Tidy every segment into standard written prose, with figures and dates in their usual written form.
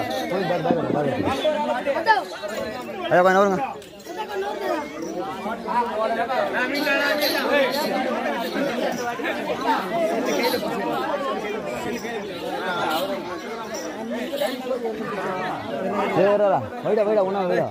ayo kan orang வைடா உணா வைடா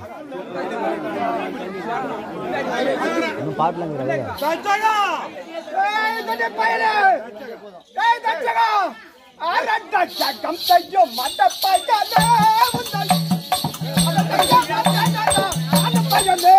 இன்னும் பாட்டலங்க வைடா தச்சகா ஏய் தடே பையலே ஏய் தச்சகா ஆரட்ட சக்கம் தையோ மட பையலே முந்தல் அந்த பையலே அந்த பையலே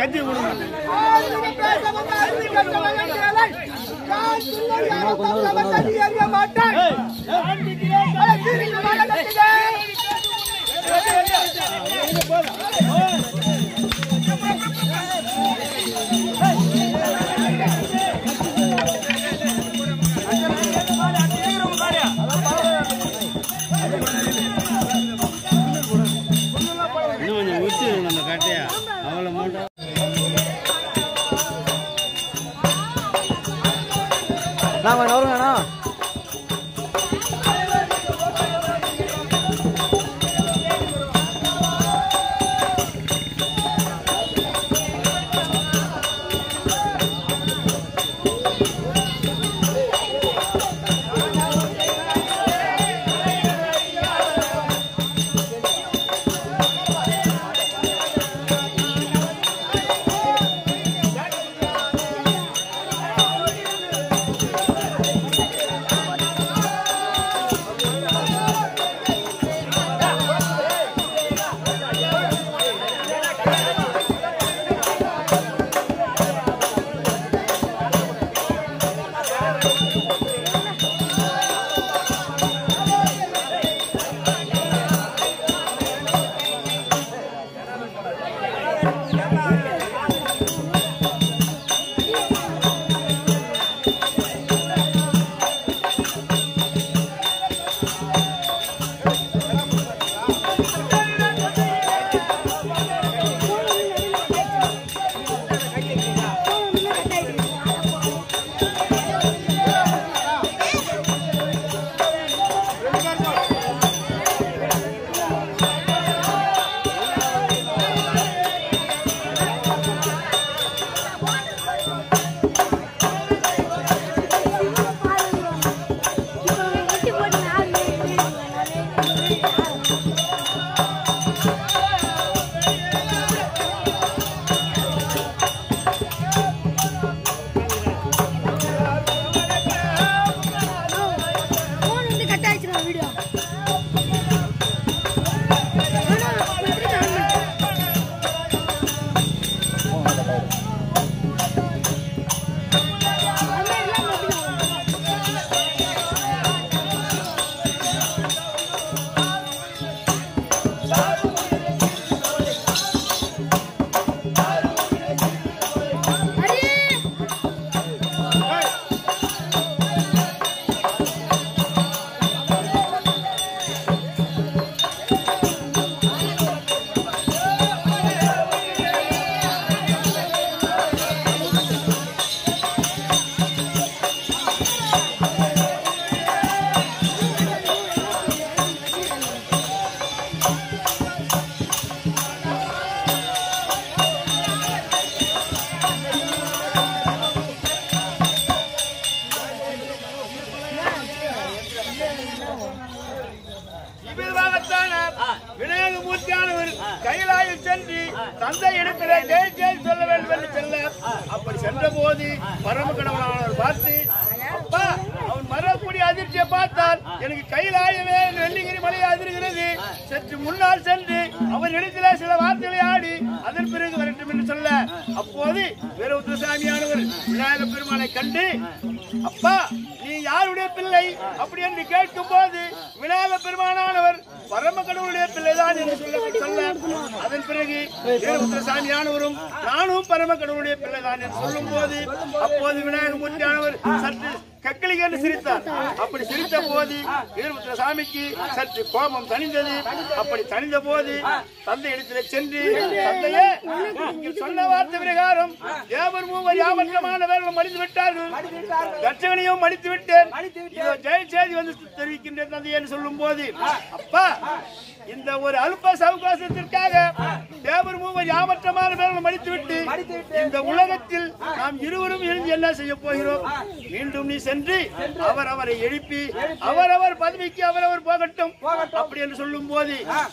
விநாயகமூர்த்தியானவர் கைலாயில் சென்று தந்தை இடத்திலே ஜெய் ஜெய் சொல்ல வேண்டும் என்று செல்ல, அப்படி சென்ற போது பரம கடவுளானவர் பார்த்து, அப்பா அவன் வரக்கூடிய அதிர்ச்சியை பார்த்தால் எனக்கு கைலாயமே வெள்ளிகிரி மலை அதிர்கிறது, சற்று முன்னால் சென்று அவன் இடத்திலே சில வார்த்தைகளை ஆடி அதன் பிறகு வரட்டும் என்று சொல்ல, அப்போது வீரபத்ரசாமியானவர் விநாயக பெருமானை கண்டு, அப்பா நீ யாருடைய பிள்ளை அப்படி என்று கேட்கும் போது விநாயக பெருமானானவர் பரம கடவுளுடைய பிள்ளைதான் என்று சொல்ல, அதன் பிறகு வீரபத்ரசாமியானவரும் நானும் பரம கடவுளுடைய பிள்ளைதான் என்று சொல்லும் போது, அப்போது விநாயகமூர்த்தியானவர் சற்று கக்கலிக என்று சிரித்தார். அப்படி சிரித்த போது வீரபத்ரசாமிக்கு சற்று கோபம் தணிந்தது. அப்படி தணிந்த போது தந்தை இடத்திலே சென்று, தந்தையே நீங்கள் சொன்ன வார்த்தை பிரகாரம் தேவர் மூவர் யாவற்றமானவர்கள் மடிந்து விட்டார்கள், தட்சகனையும் மடித்து விட்டேன், இதோ ஜெய செய்தி வந்து தெரிவிக்கின்ற தந்தை என்று சொல்லும் போது, அப்பா இந்த ஒரு அல்ப சவுகாசத்திற்காக தேவர் மூவர் யாவற்றமானவர்கள் மடித்துவிட்டு இந்த உலகத்தில் நாம் இருவரும் இருந்து என்ன செய்ய போகிறோம்? மீண்டும் நீ சென்று அவரை எழுப்பி அவரவர் பதவிக்கு அவரவர் போகட்டும் அப்படி என்று சொல்லும் போது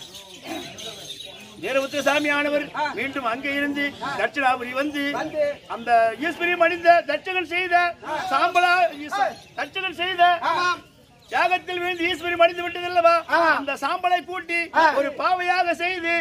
வீரபத்ரசாமியானவர் மீண்டும் அங்கே இருந்து தட்சிணாபுரி வந்து அந்த ஈஸ்வரி மடிந்த தட்சகன் செய்த சாம்பலா தட்சகன் செய்த யாகத்தில் விழுந்து ஈஸ்வரி மடிந்து விட்டது அல்லவா, அந்த சாம்பலை கூட்டி ஒரு பாவையாக செய்து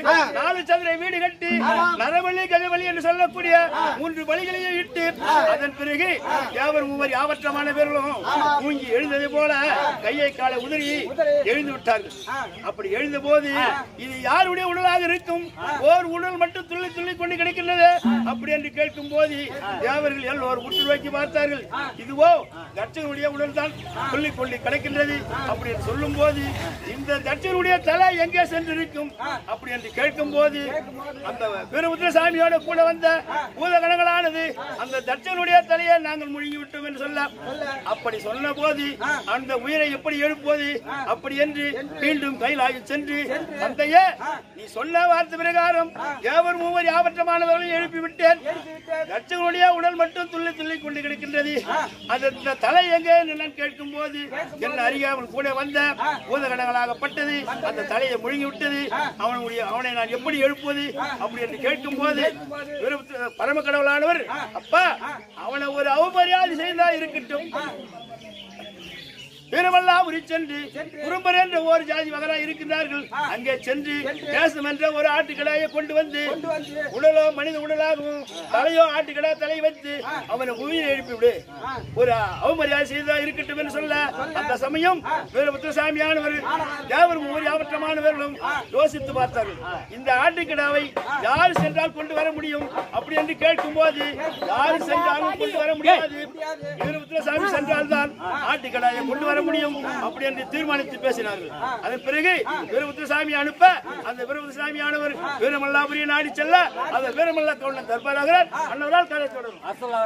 4 சதுர வீடு கட்டி நரபலி கஜபலி என்று சொல்லக்கூடிய 3 பலிகளையும் இட்டு அதன் பிறகு தேவர் மூவர் யாவற்றமான பேர்களும் தூங்கி எழுந்தது போல கையை காலை உதறி எழுந்து விட்டார்கள். அப்படி எழுந்த போது இது யாருடைய உடலாக இருக்கும்? ஓர் உடல் மட்டும் துள்ளி துள்ளி கொண்டு கிடைக்கின்றது. அப்படி என்று கேட்கும் போது தேவர்கள் எல்லோரும் உற்று நோக்கி பார்த்தார்கள். இதுவோ தட்சனுடைய உடல் தான் துள்ளி கொண்டு கிடைக்கின்றது. அப்படி என்று சொல்லும் போது இந்த தட்சனுடைய தலை எங்கே சென்றிருக்கும்? அப்படி என்று கேட்கும் போது அந்த வீரபத்ரசாமியோட கூட வந்த பூதகணங்களானது அந்த தட்சனுடைய தலையை நாங்கள் முழுங்கி விட்டோம் என்று சொல்ல, அப்படி சொன்ன போது அந்த உயிரை எப்படி எழுப்புவது? அப்படி என்று மீண்டும் கைலாய சென்று தந்தையே, நீ சொன்ன வார்த்தை பிரகாரம் தேவர் மூவர் யாவற்றமானவர்களை எழுப்பிவிட்டேன். தட்சனுடைய உடல் மட்டும் துள்ளி துள்ளி கொண்டு கிடக்கின்றது. அந்த தலை எங்கே என்று கேட்கும் போது என்ன அறியாமல் கூட வந்த பூதகணங்களாகப்பட்டது அந்த தலையை முழுங்கி விட்டது. அவனை நான் எப்படி எழுப்புவது? அப்படி என்று கேட்கும் போது பரம கடவுளானவர், அப்பா அவனை ஒரு அவமரியாதை செய்தா இருக்கட்டும், வீரமல்லாபுரி சென்று குறும்பர் என்ற ஒரு ஜாதி மகனா இருக்கின்றார்கள். அங்கே சென்று தேசம் என்ற ஒரு ஆட்டுக்கடாயை கொண்டு வந்து உடலோ மனித உடலாகவும் தலையோ ஆட்டுக்கடா தலை வைத்து அவனை உயிரை எழுப்பிவிடு, ஒரு அவமரியாதை செய்தா இருக்கட்டும் என்று சொல்ல, அந்த சமயம் வீரபத்ரசாமியானவர் தேவர் மூவர் யாவற்றமானவர்களும் யோசித்து பார்த்தார்கள். இந்த ஆட்டுக்கடாவை யார் சென்றால் கொண்டு வர முடியும்? அப்படி என்று கேட்கும் போது யாரு சென்றாலும் கொண்டு வர முடியாது. வீரபத்ரசாமி சென்றால்தான் ஆட்டுக்கடாயை கொண்டு வர முடியும் அப்படி என்று தீர்மானித்து பேசினார்கள். அதன் பிறகு வீரபத்ரசாமி அனுப்ப அந்த வீரபத்ரசாமியானவர் வீரமல்லாபுரியை நாடி செல்ல அந்த வீரமல்லா கவுண்டன் தர்பாராகிறார். அன்னவரால் கதை தொடரும்.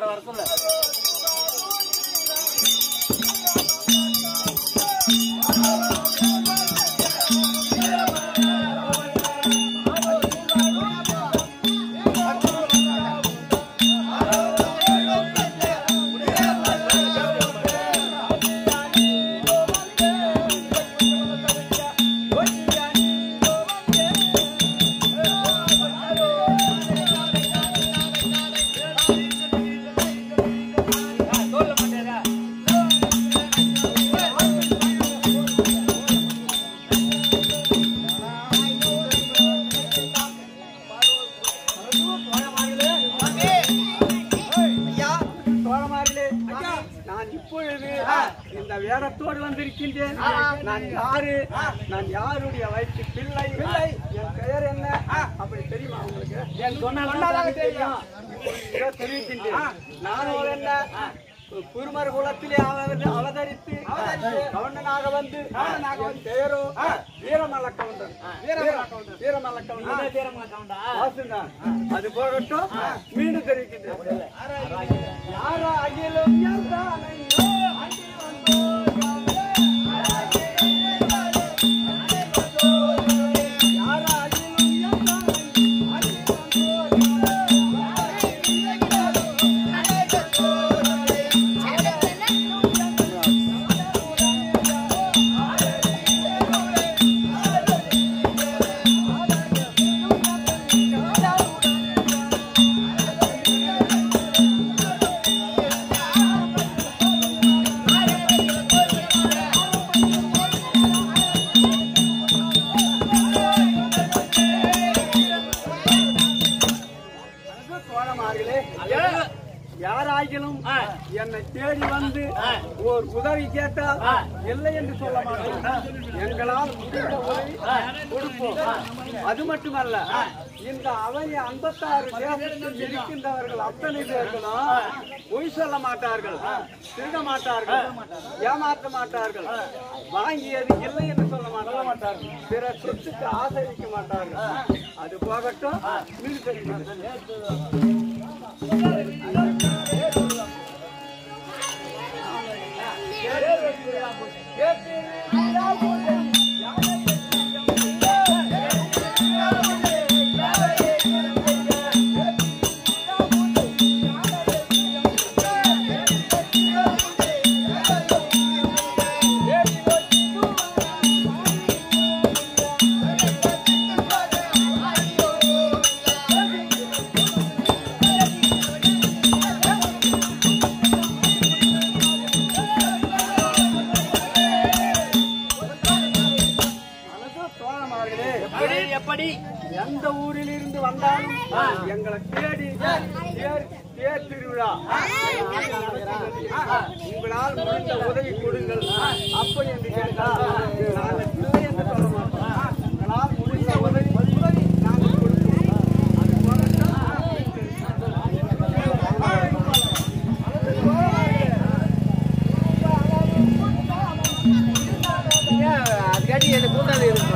வேடத்தோடு வந்திருக்கின்றேன். நான் யாருடைய வயிற்று பிள்ளை, என் பெயர் என்ன அப்படி தெரியுமா உங்களுக்கு? என் சொன்னாலும் தெரியும். தெரிவிக்கின்றேன். நான் என்ன குருமர் குலத்திலே அவதரித்து கவுண்டனாக வந்து பெயரோ வீரமல்ல கவுண்டன். வீரமல்ல கவுண்டன் அது போகட்டும். மீண்டும் தெரிவிக்கின்றேன். யாரா அகிலும் யாராகிலும் என்னை தேடி வந்து ஒரு உதவி கேட்டால் இல்லை என்று சொல்ல மாட்டோம். எங்களால் முடிந்த உதவி கொடுப்போம். அது மட்டுமல்ல, இந்த அவைய 56 தேசத்தில் இருக்கின்றவர்கள் அத்தனை பேர்களும் பொய் சொல்ல மாட்டார்கள், திருட மாட்டார்கள், ஏமாற்ற மாட்டார்கள், வாங்கியது இல்லை என்று சொல்ல மாட்டார்கள், பிற சொத்துக்கு ஆதரிக்க மாட்டார்கள். அது போகட்டும். எந்த ஊரில் இருந்து வந்தாலும் எங்களை தேடி தேர் திருவிழா உங்களால் முடிந்த உதவி கொடுங்கள் அப்படி என்று கேட்டால் நாங்கள் இல்லை என்று சொல்ல மாட்டோம். உங்களால் முடிந்த உதவி நாங்கள் கொடுக்கிறோம். அதுக்காட்டி எனக்கு கூட்டாளி இருக்கும்.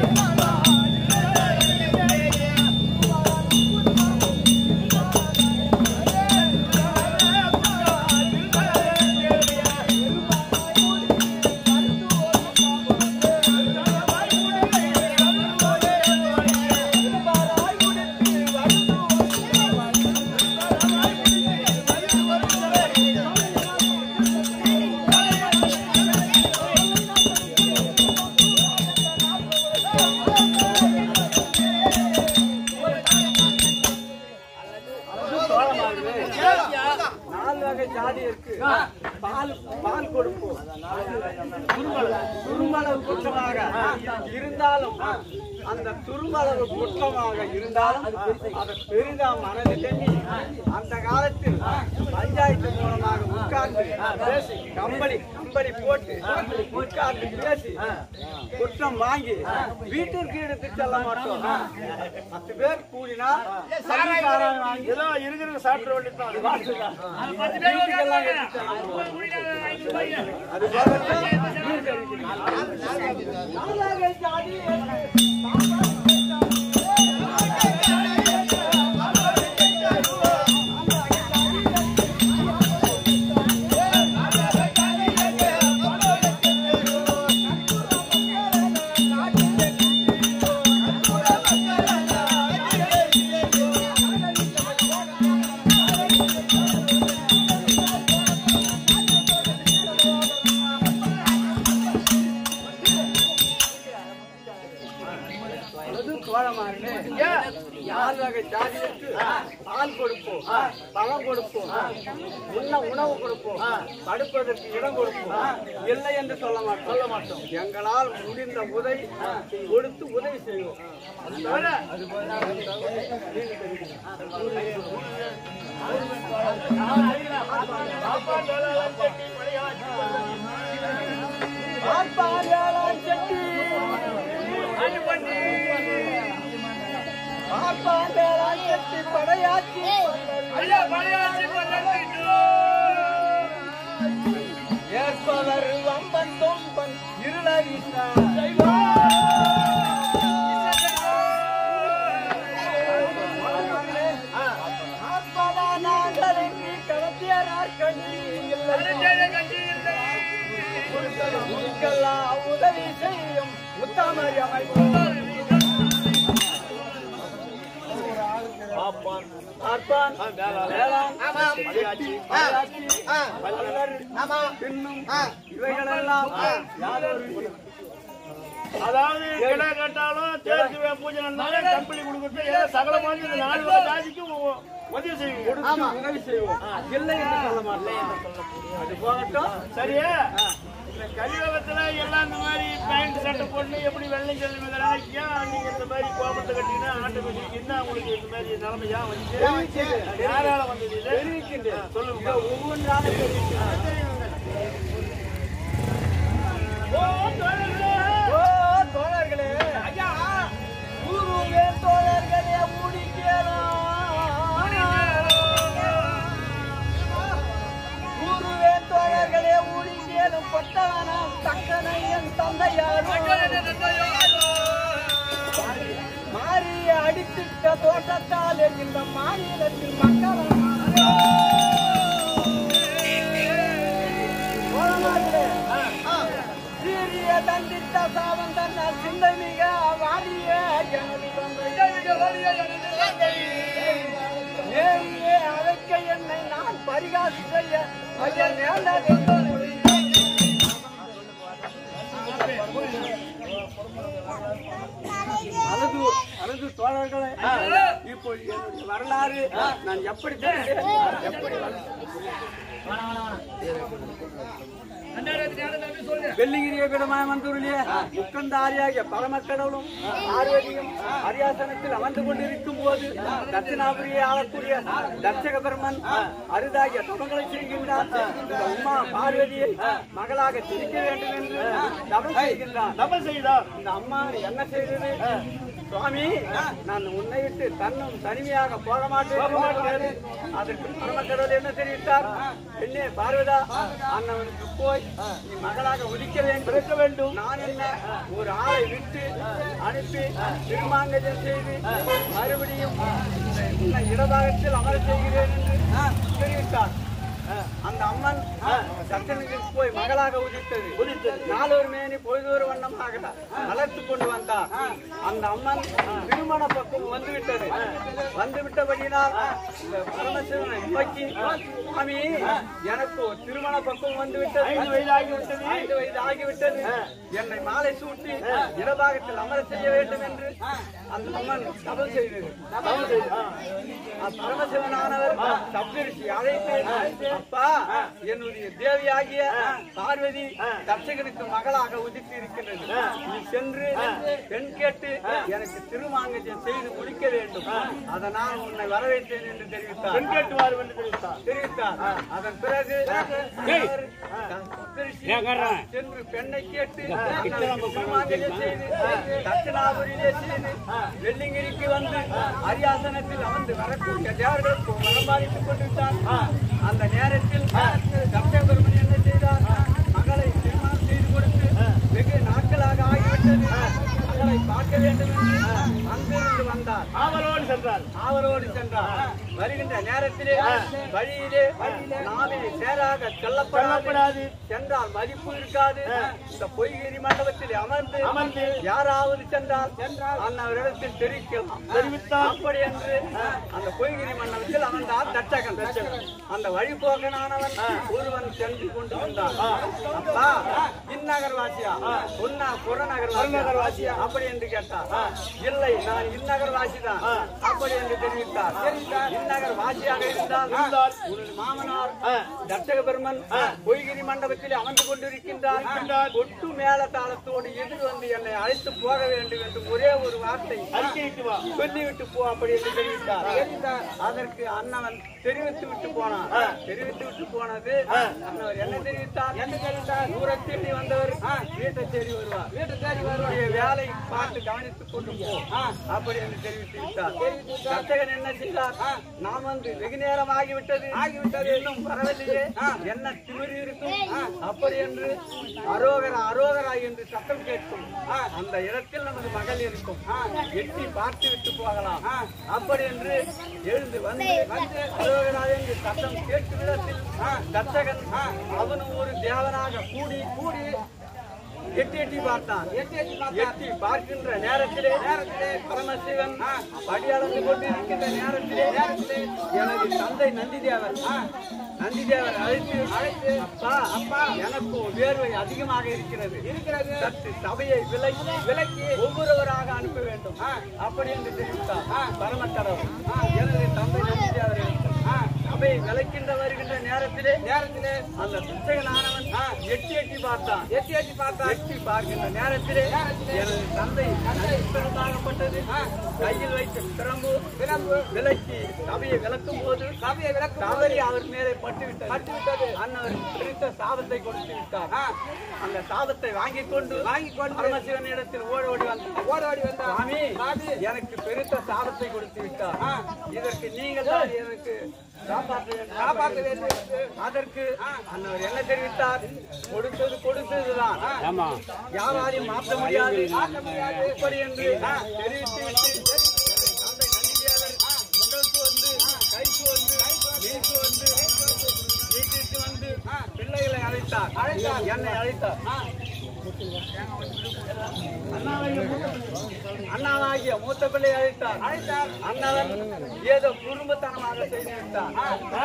ஜாதி இருக்கு. பால் கொடுப்போம். துருமளவு குற்றமாக இருந்தாலும் அந்த துருமளவு குற்றமாக இருந்தாலும் அதை பெரிதா மனதில் எண்ணி அந்த காலத்தில் பஞ்சாயத்து மூலமாக உட்கார்ந்து கம்பளி போட்டு உட்கார்ந்து பேசி குற்றம் வாங்கி வீட்டிற்கு எடுத்து செல்ல மாட்டோம். 10 பேர் கூடினா வாங்கி இருக்கிற சாப்பிட வேண்டியதான். அது பால் கொடுப்போம், பழம் கொடுப்போம், உணவு கொடுப்போம், படுப்பதற்கு இடம் கொடுப்போம். இல்லை என்று சொல்ல மாட்டோம். எங்களால் முடிந்த உதவி கொடுத்து உதவி செய்வோம். படையாச்சி ஏற்பவர் வம்பன் தொம்பன் இருளகின்ற கடத்திய நாற்கஞ்சி உதவி செய்யும் உத்தமரி அமைப்பு அதாவது கிடா கட்டாலும் தேர்ச்சி பூஜை நடந்தாலும் கம்பெனி கொடுக்கறது சகலமான இந்த 4 வகை ஜாதிக்கும் உதவி செய்வோம். உதவி செய்வோம். இல்லை என்று சொல்ல மாட்டோம். அது போகட்டும். சரியா? இந்த கலியுகத்துல எல்லாம் இந்த மாதிரி பேண்ட் சட்டை போட்டு எப்படி வெள்ளை செல்வி ஏன் நீங்க இந்த மாதிரி கோபத்தை கட்டிங்கன்னா ஆட்டோமேட்டிக் என்ன உங்களுக்கு இந்த மாதிரி நிலைமையா வந்து யாரால வந்தது தெரிவிக்கின்றேன். சொல்லுங்க. ஒவ்வொரு நாளும் தோழர்களே, ஐயா ஊருவே தோழர்களே ஊருவே தோழர்களே ஊழியேனும் பட்டானாம் தக்கனை என் தந்தையாரும் மாறிய அடித்திட்ட தோட்டத்தால் இந்த மாநிலத்தில் மக்கள் சீரிய தண்டித்த சாவம் தன்னால் சிந்தை மிக வாடிய ஏறியே அழைக்க என்னை நான் பரிகாசி செய்ய அழகு தோழர்களே, இப்போ வரலாறு நான் எப்படி வெள்ளிங்கிரிய பீடமாய் மந்தூரிலே உட்கந்த ஆரியாகிய பரமக்கடவுளும் பார்வதியும் அரியாசனத்தில் அமர்ந்து கொண்டிருக்கும் போது தட்சிணாபுரியை ஆளக்கூடிய தட்சக பெருமன் அரிதாகிய தபங்களை செய்கின்றார். உமா பார்வதியை மகளாக திரிக்க வேண்டும் என்று தபம் செய்கின்றார். தபம் செய்தார். இந்த அம்மா என்ன செய்தது? சுவாமி, நான் உன்னை விட்டு தன்னும் தனிமையாக போக மாட்டேன். அதற்கு பரமக்கடவுள் என்ன தெரிவித்தார்? பெண்ணே பார்வதா, அண்ணவனுக்கு போய் நீ மகளாக உதிக்க வேண்டும். நான் என்ன ஒரு ஆளை விட்டு அனுப்பி திருமாங்கஜம் செய்து மறுபடியும் இடபாகத்தில் அமர செய்கிறேன் என்று தெரிவித்தார். அந்த அம்மன் சட்டனுக்கு போய் மகளாக உதித்தது. நாளொரு மேனி பொழுதொரு வண்ணமாக வளர்த்து கொண்டு வந்தார். அந்த அம்மன் திருமண பக்கம் வந்துவிட்டது. வந்துவிட்டபடியினால் இந்த பரமசிவனை நோக்கி, சுவாமி, எனக்கு திருமண பக்கம் வந்துவிட்டது, 5 வயது ஆகிவிட்டது, என்னை மாலை சூட்டி இடபாகத்தில் அமர செய்ய வேண்டும் என்று அந்த அம்மன் தபம் செய்தது. பரமசிவனானவர் சப்தரிஷி அழைத்து, அப்பா, என்னுடைய தேவியாகிய பார்வதி தட்சகனுக்கு மகளாக உதித்து இருக்கின்றது. நீ சென்று பெண் கேட்டு எனக்கு திருமாங்கல்யம் செய்து முடிக்க வேண்டும். அதனால் உன்னை வரவேற்றேன் என்று தெரிவித்தார். பெண் கேட்டுவார் என்று தெரிவித்தார். அதன் பிறகு சென்று பெண்ணை கேட்டு திருமாங்கல்யம் செய்து தட்சிணாபுரியிலே செய்து வெள்ளிங்கிரிக்கு வந்து அரியாசனத்தில் அமர்ந்து வரக்கூடிய தேவர்களுக்கு வரம்பாதித்துக் கொண்டிருந்தார். அந்த நேரத்தில் தட்சகபெருமன் என்ன செய்தார்? மகளை திருமணம் செய்து கொடுத்து வெகு நாட்களாக ஆகிவிட்டது, மகளை பார்க்க வேண்டும் என்று அங்கிருந்து வந்தார். ஆவலோடு சென்றார். வருகின்ற நேரத்திலே வழியிலே நாமே சேராக செல்லப்படாது, சென்றால் மதிப்பு இருக்காது. இந்த பொய்கிரி மண்டபத்தில் அமர்ந்து யாராவது சென்றால் அன்னவரிடத்தில் தெரிவிக்கலாம். அப்படி என்று அந்த பொய்கிரி மண்டபத்தில் அமர்ந்தார் தட்சகன். அந்த வழிபோக்கனானவன் ஒருவன் சென்று கொண்டு வந்தான். அப்பா, இந்நகர்வாசியா? புறநகர்வாசியா? அப்படி என்று கேட்டார். இல்லை, நான் இந்நகர்வாசி தான் அப்படி என்று தெரிவித்தார். இந்நகர் வாசியாக இருந்தால் உனது மாமனார் தட்சக பெருமன் பொய்கிரி மண்டபத்தில் அமர்ந்து கொண்டிருக்கின்றார். ஒட்டு மேல தாளத்தோடு எதிர் வந்து என்னை அழைத்து போக வேண்டும் என்று ஒரே ஒரு வார்த்தை சொல்லிவிட்டு போ அப்படி என்று தெரிவித்தார். அதற்கு அண்ணவன் தெரிவித்து விட்டு போனார். தெரிவித்து விட்டு போனது அண்ணவர் என்ன தெரிவித்தார்? ஊரை தேடி வந்தவர் வீட்டை தேடி வருவார். அவருடைய வேலை பார்த்து கவனித்துக் கொண்டு போ அப்படி என்று தெரிவித்து விட்டார். தட்சகன் என்ன செய்தார்? நாம் வந்து வெகு நேரம் ஆகிவிட்டது, இன்னும் வரவில்லையே, என்ன திமிரி இருக்கும் அப்படி என்று அரோகரா என்று சத்தம் கேட்கும். அந்த இடத்தில் நமது மகள் இருக்கும், எட்டி பார்த்து விட்டு போகலாம் அப்படி என்று எழுந்து வந்து அரோகரா என்று சத்தம் கேட்கும் இடத்தில் தட்சகன் அவனும் ஒரு தேவனாக கூடி எட்டி பார்த்தான். எட்டி பார்க்கின்ற நேரத்திலே பரமசிவன் படியளந்து கொண்டிருக்கின்ற நேரத்திலே எனது தந்தை நந்திதேவர் அழைத்து அப்பா, எனக்கு வேர்வை அதிகமாக இருக்கிறது, சற்று சபையை விலக்கி ஒவ்வொருவராக அனுப்ப வேண்டும் அப்படி என்று தெரிவித்தார் பரமக்கடவுள். எனது தந்தை நந்திதேவர் சபை விளக்கின்ற வருகின்ற நேரத்திலே அந்த தட்சகனானவன் எட்டி பார்த்தான். எட்டி பார்க்கின்ற நேரத்திலே எனது தந்தை பிறந்தாகப்பட்டது. கையில் வைத்த பிரம்பு விலக்கி சபையை விளக்கும் போது தவறி அவர் மேலே பட்டுவிட்டது. அன்னவர் பிரித்த சாபத்தை கொடுத்து விட்டார். அந்த சாபத்தை வாங்கி கொண்டு பரமசிவன் இடத்தில் ஓடி வந்தார். சுவாமி, எனக்கு பெருத்த சாபத்தை கொடுத்து விட்டார். இதற்கு நீங்கள் தான் எனக்கு காப்பாற்ற வேண்டும். அதற்கு அன்னவர் என்ன தெரிவித்தார்? கொடுத்ததுதான், யாராலையும் மாற்ற முடியாது அப்படி என்று தெரிவித்து விட்டு தந்தை நந்திதேவர் முதலுக்கு வந்து கைக்கு வந்து நீக்கு வந்து வீட்டிற்கு வந்து பிள்ளைகளை அழைத்தார். என்னை அழைத்தார். அண்ணாவாகிய மூத்த பிள்ளை அழைத்தார். அண்ணவன் ஏதோ குடும்பத்தனமாக செய்து விட்டான்.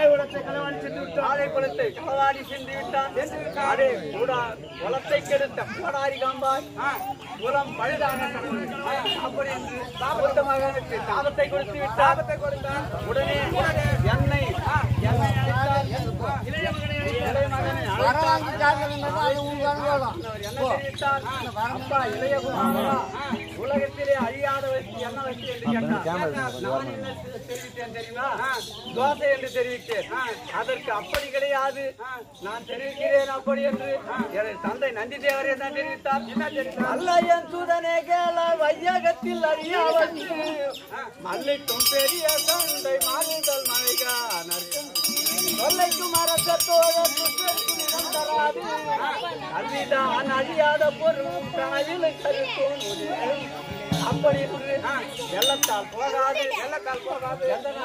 குளத்தை களவாடி சென்று விட்டான். அதே கூட குளத்தை கெடுத்த கோடாரி காம்பாய் குலம் பழுதாக அப்படி என்று மூத்த மகனுக்கு சாபத்தை கொடுத்து விட்டார். உடனே என்னை அழைத்தார். இளைய மகனை அப்பா இளையகுமாரா, உலகத்திலே அழியாத வச்சு என்ன வச்சு என்று கேட்டார். நான் என்ன தெரிவித்தேன் தெரியுமா? தோசை என்று தெரிவித்தேன். அதற்கு அப்படி கிடையாது, நான் தெரிவிக்கிறேன் அப்படி என்று எனது தந்தை நந்தி தேவரே தான் தெரிவித்தார். என்ன தெரிவித்தார்? அல்ல என் சுதனே கேள வையகத்தில் அறியாவது மல்லிக்கும் பெரிய தந்தை மாறுதல் மழைகா நற்கும் கொல்லைக்கும் அரசத்தோடு தராது அதுதான் அழியாத பொருள் கனவில் கருத்தும் அப்படி வெள்ளத்தால் போகாது, வெள்ளத்தால் போகாது,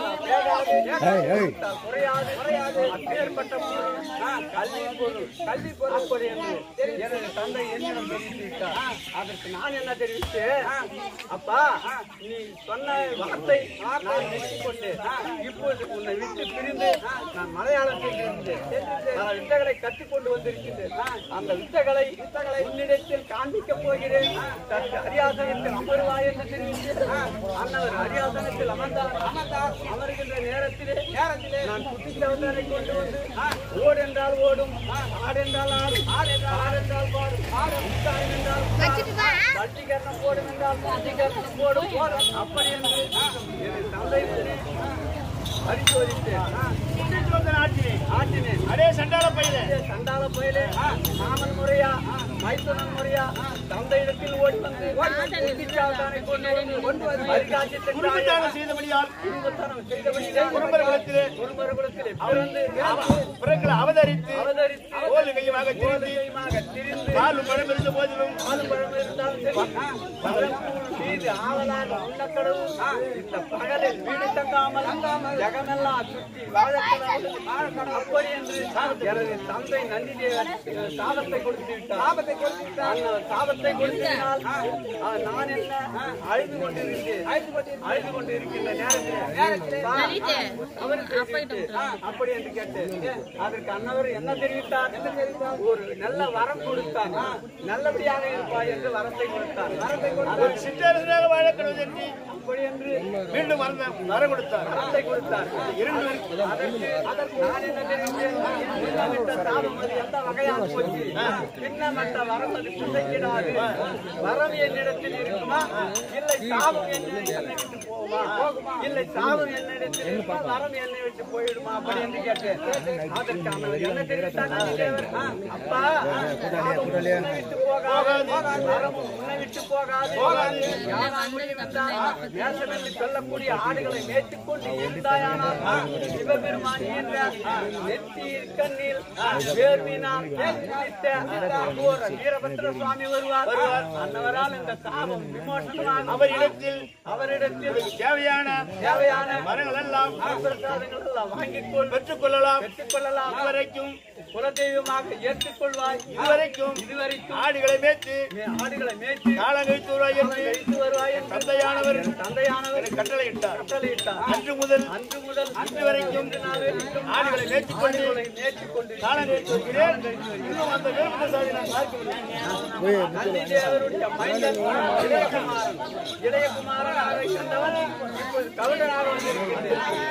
குறையாது அப்பேற்பட்ட பொருள் கல்வி பொருள், கல்வி பொருள் அப்படி என்று எனது தந்தை என்னிடம் தெரிவித்தார். அதற்கு நான் என்ன தெரிவித்தேன்? அப்பா, நீ சொன்ன வார்த்தை நான் கொண்டு இப்போது உன்னை விட்டு பிரிந்து நான் மலையாளத்தில் இருந்தேன். பல வித்தைகளை கற்றுக்கொண்டு வந்திருக்கின்றேன். அந்த வித்தைகளை உன்னிடத்தில் காண்பிக்கப் போகிறேன். அரியாசனத்தில் அமர்வாய் என்று தெரிவித்தேன். அன்னவர் அரியாசனத்தில் அமர்ந்தார். அமர்கின்ற நேரத்திலே நான் குட்டித்தவரை கொண்டு வந்து ஓடு என்றால் ஓடும், ஆடு என்றால் ஆடும், ஆடு என்றால் பாடும், உத்தாயம் என்றால் பட்டிகரணம் போடும் என்றால் பட்டிகரணம் போடும். அப்படி என்று தந்தை பரிசோதித்தேன். ஆற்றினேன். அதே சண்டால பயிலே மாமன் முறையா மைத்துனன் முறையா தந்தை இடத்தில் ஓடி வந்து கொண்டு வந்து பரிகாட்சி செய்தபடியால் பிறகு அவதரித்து திரிந்து பாலும் பழம் இருந்த போதிலும் ஆவலாக உள்ள கடவுள் இந்த பகலில் வீடு தங்காமல் ஜகமெல்லாம் சுற்றி வாழக்கடவுள் அப்படி என்று எனது தந்தை நந்தி சாபத்தை கொடுத்து விட்டார். சாபத்தை கொடுத்ததினால் நான் என்ன அழுது கொண்டிருக்கின்ற நேரத்தில் அப்படி என்று கேட்டேன். அதற்கு அன்னவர் என்ன தெரிவித்தார்? ஒரு நல்ல வரம் கொடுத்தார். நல்லபடியாக இருப்பாய் என்று வரத்தை கொடுத்தார். சிற்றரசனாக வாழக்கிறது என்று அப்படி என்று மீண்டும் வரம் கொடுத்தார். வரத்தை கொடுத்தார். அதற்கு நான் என்ன தெரிவித்தேன்? சாபம் அது எந்த வகையாக போச்சு? பின்னமற்ற வரம் அது பிள்ளைக்கிடாது. வரம் என்னிடத்தில் இருக்குமா? இல்லை சாபம் என்னை விட்டு போகுமா? இல்லை சாபம் என்னிடத்தில் இருக்குமா? வரம் என்னை விட்டு போயிடுமா? அப்படி என்று கேட்டேன். அதற்கு அவர் என்ன தெரிவித்தார்? அப்பா, உன்னை விட்டு போகாது, வரமும் உன்னை விட்டு போகாது. மேசமென்று சொல்லக்கூடிய ஆடுகளை மேய்த்துக் கொண்டு இருந்தாயானால் சிவபெருமான் என்ற நெற்றியில் கண்ணில் வேர்வினால் வீரபத்ர சுவாமி வருவார். அன்னவரால் இந்த சாபம் விமோசனமாக அவரிடத்தில் தேவையான மரங்கள் எல்லாம் பிரசாதங்கள் எல்லாம் வாங்கிக்கொள் பெற்றுக்கொள்ளலாம். இதுவரைக்கும் குலதெய்வமாக ஏற்றுக்கொள்வாய். இதுவரைக்கும் ஆடுகளை மேய்த்து காலம் கழித்து வருவாய் என்று தந்தையானவர் கட்டளையிட்டார். அன்று முதல் அன்று வரைக்கும் ஆடுகளை மேய்த்துக் கொண்டு காலம் கழித்து வருகிறேன். இன்னும் அந்த வேறுபட்ட நான் பார்க்கவில்லை. நந்தி தேவருடைய மைந்தன் இளையகுமாரன் அதை கண்டவன் இப்போது கவுண்டராக வந்திருக்கிறது.